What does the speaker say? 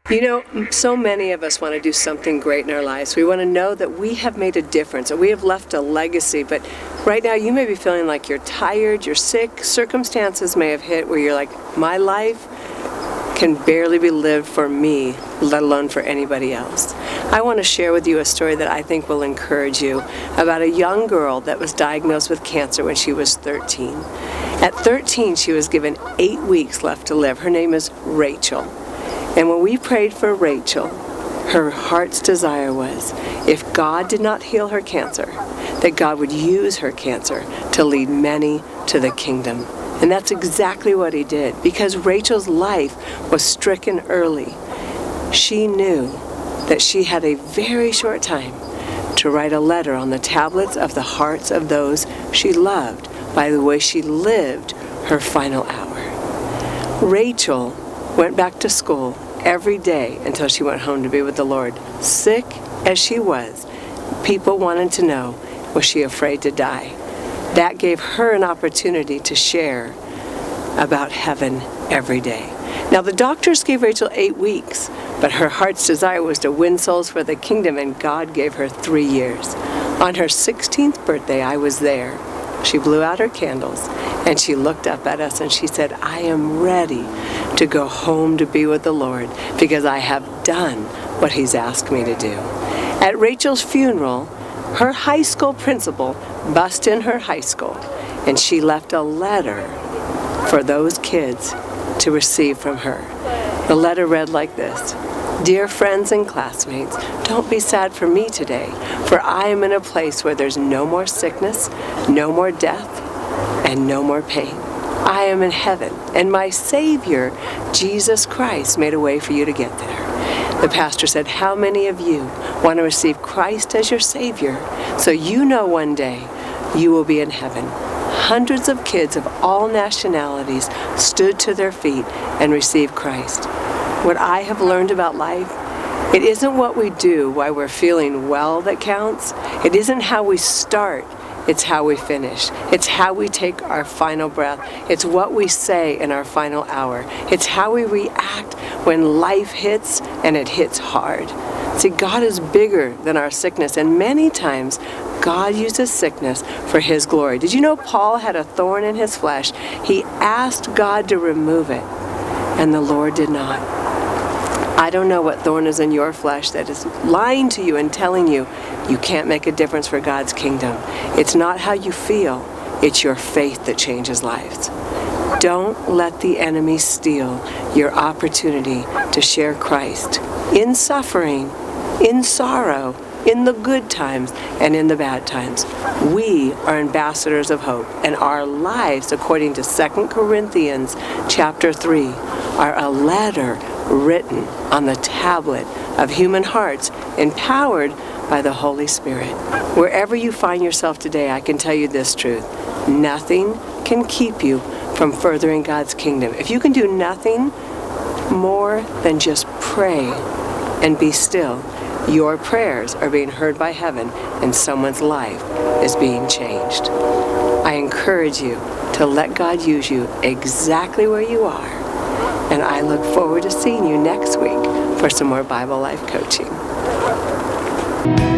You know, so many of us want to do something great in our lives. We want to know that we have made a difference, that we have left a legacy. But right now you may be feeling like you're tired, you're sick. Circumstances may have hit where you're like, my life can barely be lived for me, let alone for anybody else. I want to share with you a story that I think will encourage you about a young girl that was diagnosed with cancer when she was 13. At 13, she was given 8 weeks left to live. Her name is Rachel. And when we prayed for Rachel, her heart's desire was, if God did not heal her cancer, that God would use her cancer to lead many to the kingdom. And that's exactly what he did, because Rachel's life was stricken early. She knew that she had a very short time to write a letter on the tablets of the hearts of those she loved by the way she lived her final hour. Rachel went back to school every day until she went home to be with the Lord. Sick as she was, people wanted to know, was she afraid to die? That gave her an opportunity to share about heaven every day. Now the doctors gave Rachel 8 weeks, but her heart's desire was to win souls for the kingdom, and God gave her 3 years. On her 16th birthday, I was there. She blew out her candles, and she looked up at us and she said, I am ready to go home to be with the Lord because I have done what he's asked me to do. At Rachel's funeral, her high school principal bussed in her high school, and she left a letter for those kids to receive from her. The letter read like this: Dear friends and classmates, don't be sad for me today, for I am in a place where there's no more sickness, no more death, and no more pain. I am in heaven, and my Savior, Jesus Christ, made a way for you to get there. The pastor said, how many of you want to receive Christ as your Savior so you know one day you will be in heaven? Hundreds of kids of all nationalities stood to their feet and received Christ. What I have learned about life, it isn't what we do while we're feeling well that counts. It isn't how we start, it's how we finish. It's how we take our final breath. It's what we say in our final hour. It's how we react when life hits, and it hits hard. See, God is bigger than our sickness, and many times God uses sickness for his glory. Did you know Paul had a thorn in his flesh? He asked God to remove it, and the Lord did not. I don't know what thorn is in your flesh that is lying to you and telling you you can't make a difference for God's kingdom. It's not how you feel, it's your faith that changes lives. Don't let the enemy steal your opportunity to share Christ in suffering, in sorrow, in the good times, and in the bad times. We are ambassadors of hope, and our lives, according to 2 Corinthians chapter 3, are a letter written on the tablet of human hearts, empowered by the Holy Spirit. Wherever you find yourself today, I can tell you this truth: nothing can keep you from furthering God's kingdom. If you can do nothing more than just pray and be still, your prayers are being heard by heaven, and someone's life is being changed. I encourage you to let God use you exactly where you are. And I look forward to seeing you next week for some more Bible Life coaching.